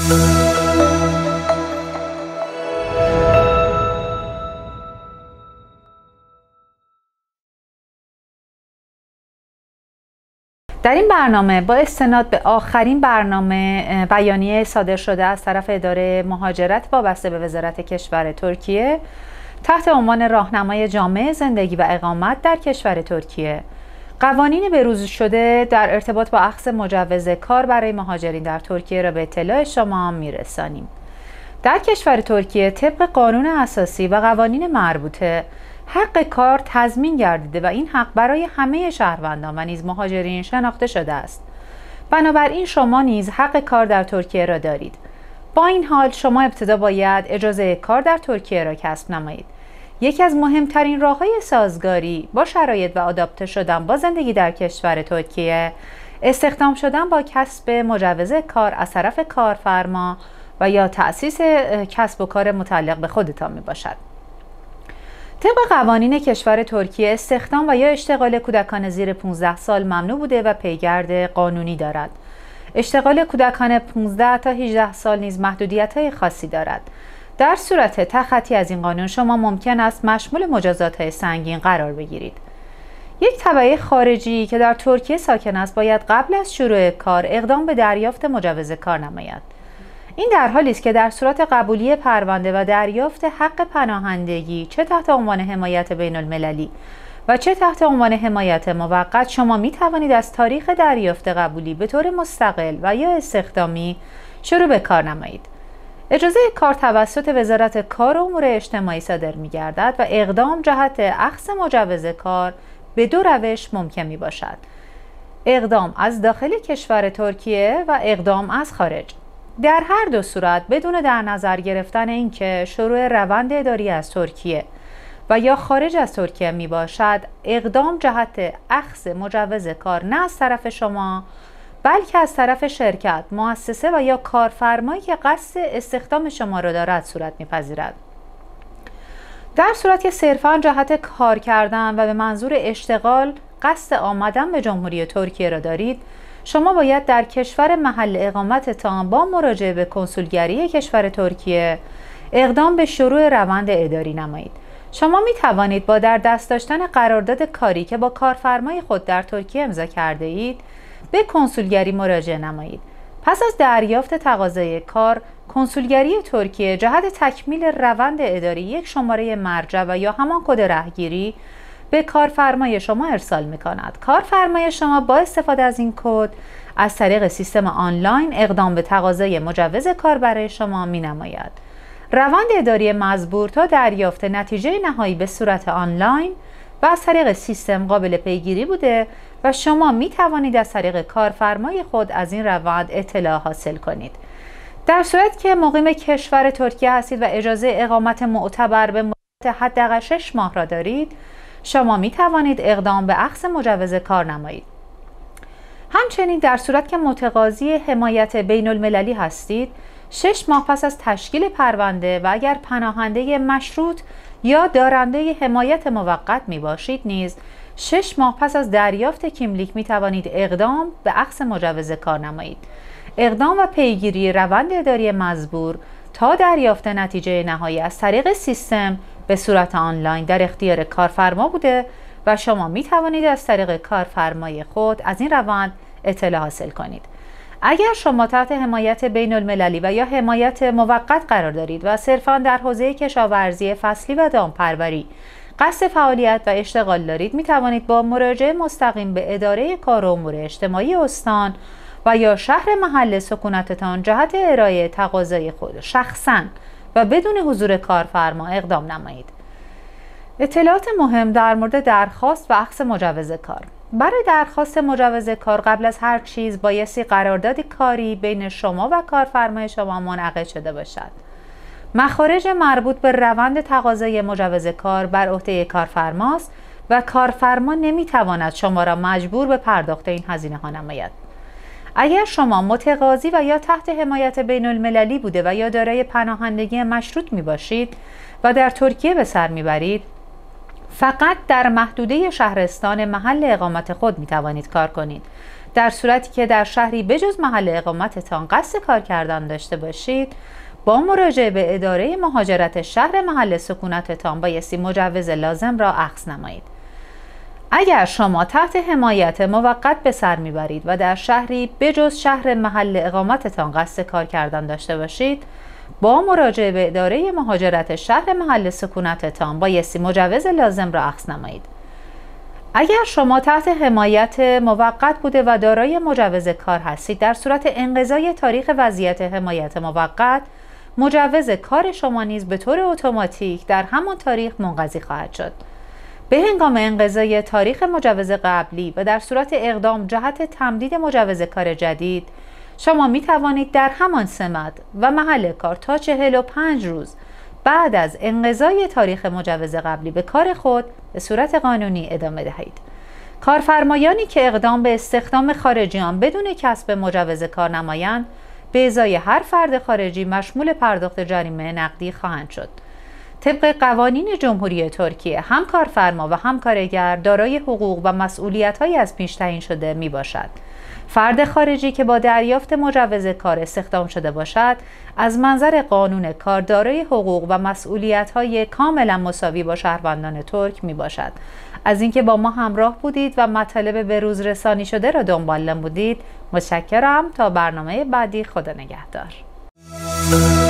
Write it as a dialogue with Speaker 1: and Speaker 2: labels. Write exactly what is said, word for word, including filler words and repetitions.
Speaker 1: در این برنامه با استناد به آخرین برنامه بیانیه صادر شده از طرف اداره مهاجرت وابسته به وزارت کشور ترکیه تحت عنوان راهنمای جامع زندگی و اقامت در کشور ترکیه، قوانین بروز شده در ارتباط با اخذ مجوز کار برای مهاجرین در ترکیه را به اطلاع شما میرسانیم. در کشور ترکیه طبق قانون اساسی و قوانین مربوطه حق کار تضمین گردیده و این حق برای همه شهروندان و نیز مهاجرین شناخته شده است. بنابراین شما نیز حق کار در ترکیه را دارید. با این حال شما ابتدا باید اجازه کار در ترکیه را کسب نمایید. یکی از مهمترین راه‌های سازگاری با شرایط و آداپته شدن با زندگی در کشور ترکیه، استخدام شدن با کسب مجوز کار از طرف کارفرما و یا تأسیس کسب و کار متعلق به خودتان می باشد. طبق قوانین کشور ترکیه استخدام و یا اشتغال کودکان زیر پانزده سال ممنوع بوده و پیگرد قانونی دارد. اشتغال کودکان پانزده تا هجده سال نیز محدودیت‌های خاصی دارد. در صورت تخطی از این قانون شما ممکن است مشمول مجازات‌های سنگین قرار بگیرید. یک تبعه خارجی که در ترکیه ساکن است باید قبل از شروع کار اقدام به دریافت مجوز کار نماید. این در حالی است که در صورت قبولی پرونده و دریافت حق پناهندگی چه تحت عنوان حمایت بین المللی و چه تحت عنوان حمایت موقت شما می توانید از تاریخ دریافت قبولی به طور مستقل و یا استخدامی شروع به کار نمایید. اجازه کار توسط وزارت کار و امور اجتماعی صادر می گردد و اقدام جهت اخذ مجوز کار به دو روش ممکن می باشد: اقدام از داخل کشور ترکیه و اقدام از خارج. در هر دو صورت بدون در نظر گرفتن اینکه شروع روند اداری از ترکیه و یا خارج از ترکیه می باشد، اقدام جهت اخذ مجوز کار نه از طرف شما بلکه از طرف شرکت، مؤسسه و یا کارفرمایی که قصد استخدام شما را دارد صورت می‌پذیرد. در صورت که صرفاً جهت کار کردن و به منظور اشتغال قصد آمدن به جمهوری ترکیه را دارید، شما باید در کشور محل اقامتتان با مراجعه به کنسولگری کشور ترکیه اقدام به شروع روند اداری نمایید. شما می توانید با در دست داشتن قرارداد کاری که با کارفرمای خود در ترکیه امضا کرده اید به کنسولگری مراجعه نمایید. پس از دریافت تقاضای کار، کنسولگری ترکیه جهت تکمیل روند اداری یک شماره مرجع و یا همان کد رهگیری به کارفرمای شما ارسال می کند. کارفرمای شما با استفاده از این کد از طریق سیستم آنلاین اقدام به تقاضای مجوز کار برای شما می نماید. روند اداری مزبور تا دریافت نتیجه نهایی به صورت آنلاین و از طریق سیستم قابل پیگیری بوده و شما می توانید از طریق کارفرمای خود از این روند اطلاع حاصل کنید. در صورت که مقیم کشور ترکیه هستید و اجازه اقامت معتبر به مدت حداقل شش ماه را دارید، شما می توانید اقدام به اخذ مجوز کار نمایید. همچنین در صورت که متقاضی حمایت بین المللی هستید، شش ماه پس از تشکیل پرونده و اگر پناهنده مشروط یا دارنده حمایت موقت می باشید نیز شش ماه پس از دریافت کیملیک می توانید اقدام به اخذ مجوز کار نمایید. اقدام و پیگیری روند اداری مزبور تا دریافت نتیجه نهایی از طریق سیستم به صورت آنلاین در اختیار کارفرما بوده و شما می توانید از طریق کارفرمای خود از این روند اطلاع حاصل کنید. اگر شما تحت حمایت بین المللی و یا حمایت موقت قرار دارید و صرفاً در حوزه کشاورزی فصلی و دامپروری قصد فعالیت و اشتغال دارید، می توانید با مراجعه مستقیم به اداره کار و امور اجتماعی استان و یا شهر محل سکونتتان جهت ارائه تقاضای خود شخصاً و بدون حضور کارفرما اقدام نمایید. اطلاعات مهم در مورد درخواست و اخذ مجوز کار. برای درخواست مجوز کار قبل از هر چیز بایستی قرارداد کاری بین شما و کارفرمای شما منعقد شده باشد. مخارج مربوط به روند تقاضای مجوز کار بر عهده کارفرماست و کارفرما نمیتواند شما را مجبور به پرداخت این هزینه ها نماید. اگر شما متقاضی و یا تحت حمایت بین المللی بوده و یا دارای پناهندگی مشروط می باشید و در ترکیه به سر می برید، فقط در محدوده شهرستان محل اقامت خود می توانید کار کنید. در صورتی که در شهری بجز محل اقامتتان قصد کار کردن داشته باشید، با مراجعه به اداره مهاجرت شهر محل سکونتتان بایستی مجوز لازم را اخذ نمایید. اگر شما تحت حمایت موقت به سر میبرید و در شهری بجز شهر محل اقامتتان قصد کار کردن داشته باشید، با مراجعه به اداره مهاجرت شهر محل سکونتتان بایستی مجوز لازم را اخذ نمایید. اگر شما تحت حمایت موقت بوده و دارای مجوز کار هستید، در صورت انقضای تاریخ وضعیت حمایت موقت، مجوز کار شما نیز به طور اتوماتیک در همان تاریخ منقضی خواهد شد. به هنگام انقضای تاریخ مجوز قبلی و در صورت اقدام جهت تمدید مجوز کار جدید، شما می توانید در همان سمت و محل کار تا چهل و پنج روز بعد از انقضای تاریخ مجوز قبلی به کار خود به صورت قانونی ادامه دهید. کارفرمایانی که اقدام به استخدام خارجیان بدون کسب مجوز کار نمایند، به ازای هر فرد خارجی مشمول پرداخت جریمه نقدی خواهند شد. طبق قوانین جمهوری ترکیه، هم کارفرما و هم کارگر دارای حقوق و مسئولیت‌هایی از پیش تعیین شده می باشد. فرد خارجی که با دریافت مجوز کار استخدام شده باشد، از منظر قانون کار دارای حقوق و مسئولیت‌های کاملا مساوی با شهروندان ترک می باشد. از اینکه با ما همراه بودید و مطالب به روز رسانی شده را دنبال نمودید، متشکرم. تا برنامه بعدی، خدا نگهدار.